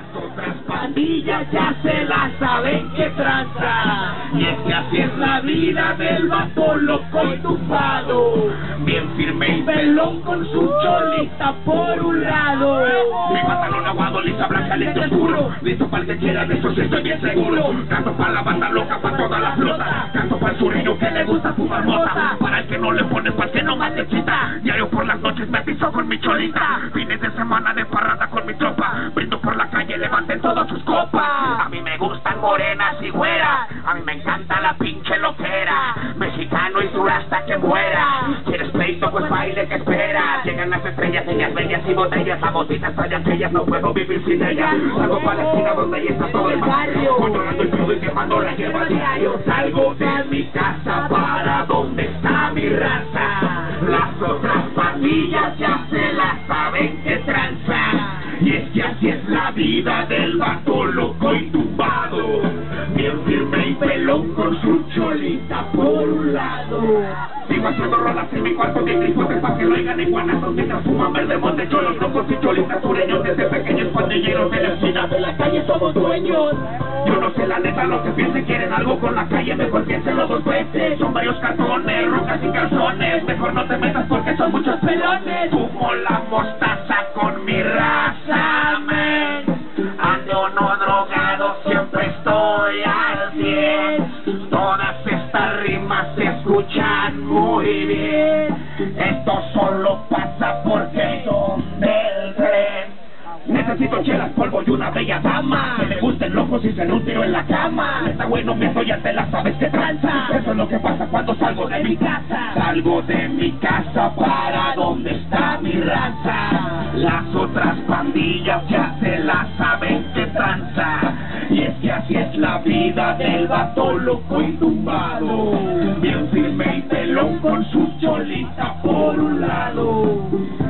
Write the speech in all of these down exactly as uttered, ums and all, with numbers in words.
otras pandillas ya se la saben que tranza. Y es que así es la vida del vato loco y tumbado, bien firme y pelón con su cholita por un lado. Mi pantalón aguado, lisa blanca, lente oscuro, listo para el que quiera, de eso sí estoy bien seguro. Canto para la banda loca, para toda la flota. Canto para el sureño que le gusta fumar mota. Para el que no le pone, para el que no más se quita. Diario por las noches me piso con mi cholita. Fines de semana de parranda con mi tropa. Brindo por la calle, levanten todas sus copas. A mí me gustan morenas y güeras. A mí me encanta la pinche loquera. Mexicano y sur hasta que muera. ¿Quieres pleito? Pues baile, que esperas. Llegan las estrellas, ellas bellas y botellas. La botita está ya aquellas, no puedo vivir sin ellas. Salgo para la esquina donde ahí está todo el barrio, controlando el crudo y quemando la hierba diario. Salgo de mi casa para donde está mi raza. Las otras pandillas ya se la saben que tranza. Y es que así es la vida del vato loco y tumbado, bien firme y pelón con su cholita por un lado. Sigo haciendo rolas en mi cuarto de grifotes pa' que lo oigan iguanazos mientras fuman verde monte, cholos locos y cholitas sureños. Desde pequeños pandilleros de la esquina de la calle somos dueños. Yo no sé la neta lo que piensen, quieren algo con la calle, mejor piénsenlo dos veces. Son varios cartones, rocas y calzones, mejor no te metas porque son muchos pelones. Fumo la mostaza con mi raza, men. Ando no drogado, siempre estoy al cien. Todas estas rimas se escuchan muy bien. Esto solo pasa porque son del tren. Necesito chelas, polvo y una bella dama que le gusten locos y se den un tiro en la cama. Está bueno, me soy, ya te la sabes que tranza. Eso es lo que pasa cuando salgo de mi casa. Salgo de mi casa para donde está mi raza. Las otras pandillas ya se la saben que tranza. Y es que así es la vida del vato loco y tumbado, bien firme y pelón con su cholita por un lado.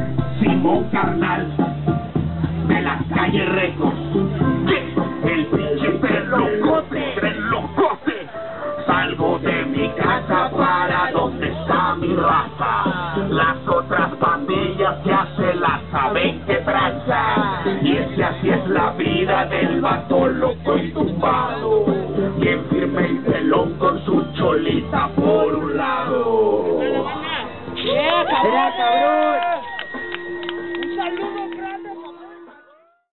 Simón carnal de las calles Records, el pinche perlocote, tren locote. Salgo de mi casa para donde está mi raza. Las otras pandillas ya se la saben que tranza. Y es que así es la vida del vato loco y tumbado, bien firme y pelón con su cholita por un lado. ¡Yeah, cabrón!